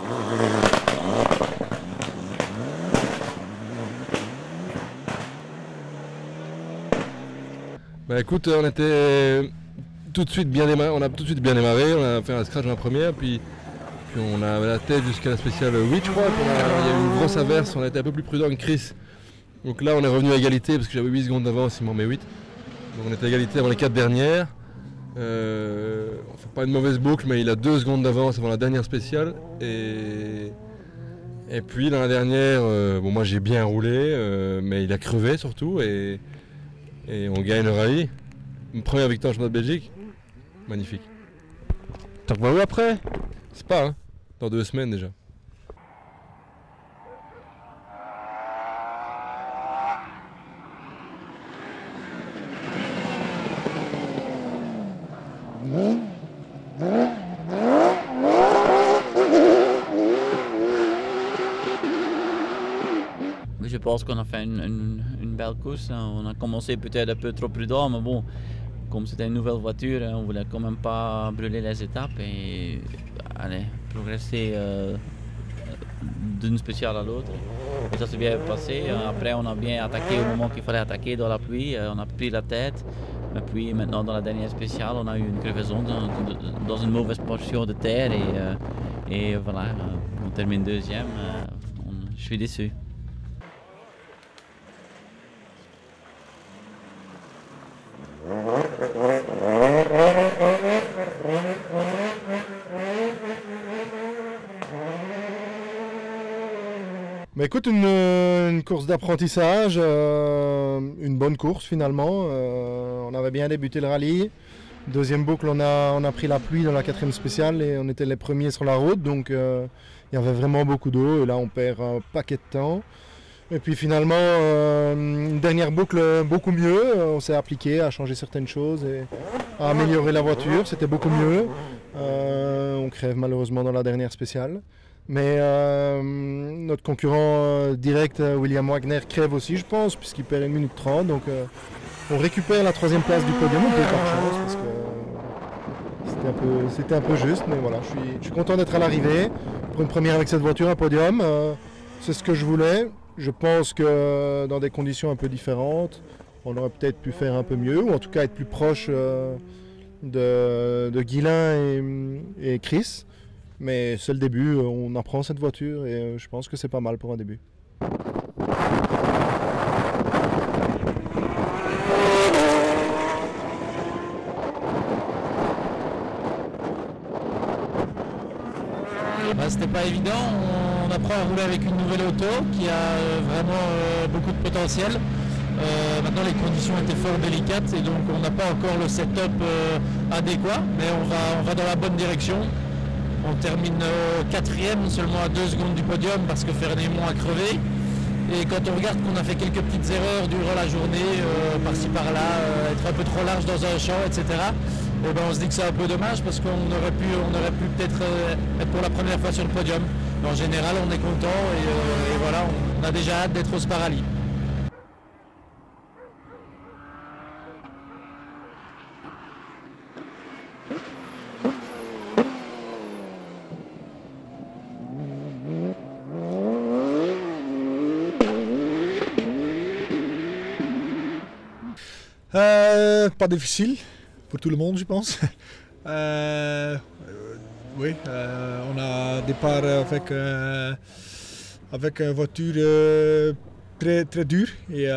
Bah écoute, on était tout de suite bien démarré, on a tout de suite bien démarré, on a fait un scratch dans la première, puis on a la tête jusqu'à la spéciale 8 je crois, il y a eu une grosse averse, on a été un peu plus prudent que Chris. Donc là on est revenu à égalité parce que j'avais 8 secondes d'avance, il m'en met 8. Donc on était à égalité avant les 4 dernières. On fait pas une mauvaise boucle, mais il a 2 secondes d'avance avant la dernière spéciale. Et puis dans la dernière, bon moi j'ai bien roulé, mais il a crevé surtout et on gagne le rallye. Une première victoire en championnat de Belgique. Magnifique. T'en vas où après? C'est pas, hein, dans 2 semaines déjà. Je pense qu'on a fait une belle course. On a commencé peut-être un peu trop prudent, mais bon, comme c'était une nouvelle voiture, on voulait quand même pas brûler les étapes et aller progresser d'une spéciale à l'autre. Et ça s'est bien passé. Après, on a bien attaqué au moment qu'il fallait attaquer dans la pluie. On a pris la tête. Et puis maintenant, dans la dernière spéciale, on a eu une crevaison dans une mauvaise portion de terre et voilà, on termine deuxième. Je suis déçu. Bah écoute, une course d'apprentissage, une bonne course finalement. On avait bien débuté le rallye. Deuxième boucle, on a pris la pluie dans la 4e spéciale et on était les premiers sur la route. Donc il y avait vraiment beaucoup d'eau et là on perd un paquet de temps. Et puis finalement, une dernière boucle beaucoup mieux. On s'est appliqué à changer certaines choses et à améliorer la voiture. C'était beaucoup mieux. On crève malheureusement dans la dernière spéciale. Mais notre concurrent direct, William Wagner, crève aussi, je pense, puisqu'il perd 1 minute 30. Donc on récupère la 3e place du podium, on peut par chance, parce que c'était un peu juste. Mais voilà, je suis content d'être à l'arrivée. Pour une première avec cette voiture, un podium, c'est ce que je voulais. Je pense que dans des conditions un peu différentes, on aurait peut-être pu faire un peu mieux, ou en tout cas être plus proche de Guilain et Chris. Mais c'est le début, on apprend cette voiture et je pense que c'est pas mal pour un début. C'était pas évident, on apprend à rouler avec une nouvelle auto qui a vraiment beaucoup de potentiel. Maintenant les conditions étaient fort délicates et donc on n'a pas encore le setup adéquat, mais on va dans la bonne direction. On termine 4e, seulement à 2 secondes du podium parce que Ferdinand a crevé. Et quand on regarde qu'on a fait quelques petites erreurs durant la journée, par-ci par-là, être un peu trop large dans un champ, etc., et ben on se dit que c'est un peu dommage parce qu'on aurait pu peut-être être pour la première fois sur le podium. Mais en général, on est content et voilà, on a déjà hâte d'être au Spa Rally. Pas difficile pour tout le monde, je pense. Oui, on a départ avec une voiture très dure et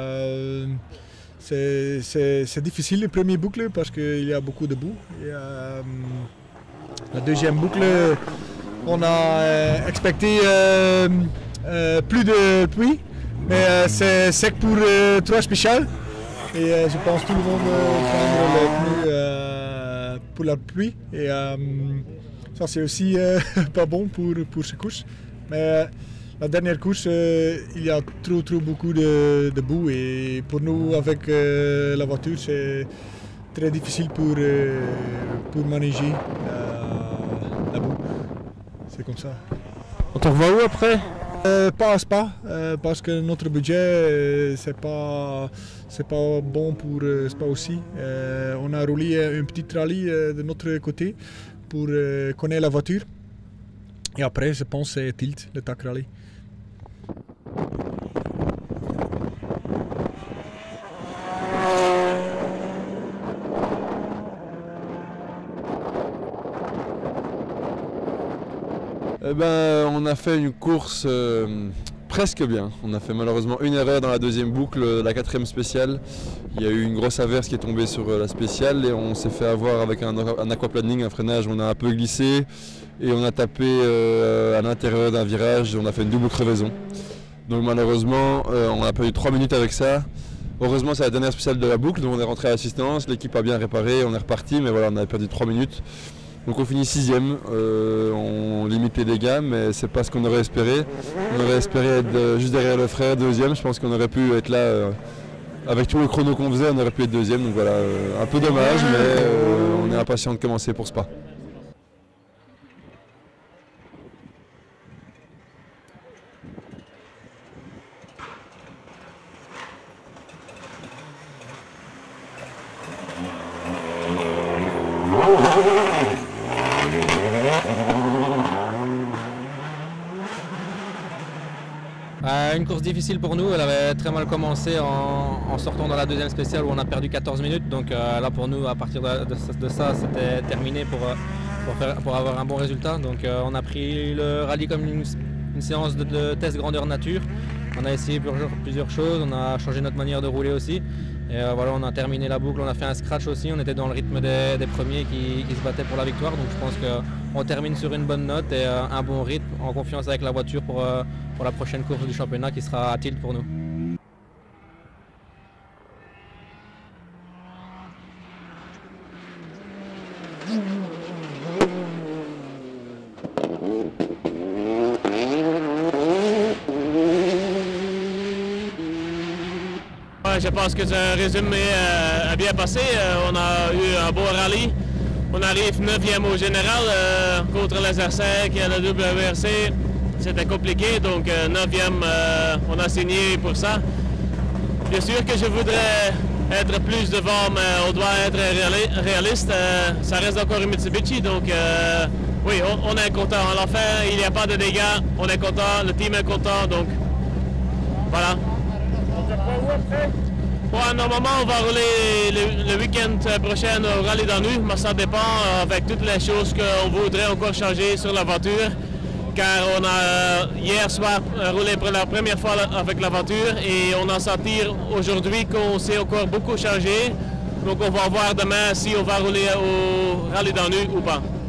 c'est difficile le premier boucle parce qu'il y a beaucoup de boue. Et, la deuxième boucle, on a expecté plus de pluie, mais c'est sec pour 3 spéciales. Et je pense que tout le monde prendre les pneus pour la pluie. Et ça c'est aussi pas bon pour ces courses. Mais la dernière course, il y a trop beaucoup de boue. Et pour nous, avec la voiture, c'est très difficile pour manager la boue. C'est comme ça. On te revoit où après? Pas à Spa, parce que notre budget c'est pas bon pour Spa aussi. On a roulé un petit rallye de notre côté pour connaître la voiture. Et après, je pense c'est Tielt, le TAC Rally. Eh ben, on a fait une course presque bien. On a fait malheureusement une erreur dans la deuxième boucle, la 4e spéciale. Il y a eu une grosse averse qui est tombée sur la spéciale et on s'est fait avoir avec un aquaplaning, un freinage. On a un peu glissé et on a tapé à l'intérieur d'un virage. On a fait une double crevaison. Donc malheureusement, on a perdu 3 minutes avec ça. Heureusement, c'est la dernière spéciale de la boucle, donc on est rentré à l'assistance. L'équipe a bien réparé, on est reparti, mais voilà, on a perdu 3 minutes. Donc on finit 6e, on limite les dégâts, mais c'est pas ce qu'on aurait espéré. On aurait espéré être juste derrière le frère, 2e. Je pense qu'on aurait pu être là, avec tout le chrono qu'on faisait, on aurait pu être 2e. Donc voilà, un peu dommage, mais on est impatient de commencer pour Spa. Une course difficile pour nous, elle avait très mal commencé en sortant dans la deuxième spéciale où on a perdu 14 minutes. Donc là pour nous, à partir de ça, c'était terminé pour avoir un bon résultat. Donc on a pris le rallye comme une séance de test grandeur nature. On a essayé plusieurs choses, on a changé notre manière de rouler aussi. Et voilà, on a terminé la boucle, on a fait un scratch aussi, on était dans le rythme des premiers qui se battaient pour la victoire. Donc je pense qu'on termine sur une bonne note et un bon rythme, en confiance avec la voiture pour la prochaine course du championnat qui sera à Tielt pour nous. Je pense que ce résumé a bien passé. On a eu un beau rallye. On arrive 9e au général contre les R5 et le WRC. C'était compliqué, donc 9e, on a signé pour ça. Bien sûr que je voudrais être plus devant, mais on doit être réaliste. Ça reste encore une Mitsubishi, donc oui, on est content. À la fin, il n'y a pas de dégâts, on est content, le team est content, donc voilà. Bon, normalement, on va rouler le week-end prochain au Rallye d'Anu, mais ça dépend avec toutes les choses qu'on voudrait encore changer sur la voiture. Car on a hier soir roulé pour la première fois avec la voiture et on a senti aujourd'hui qu'on s'est encore beaucoup changé. Donc on va voir demain si on va rouler au Rallye d'Anu ou pas.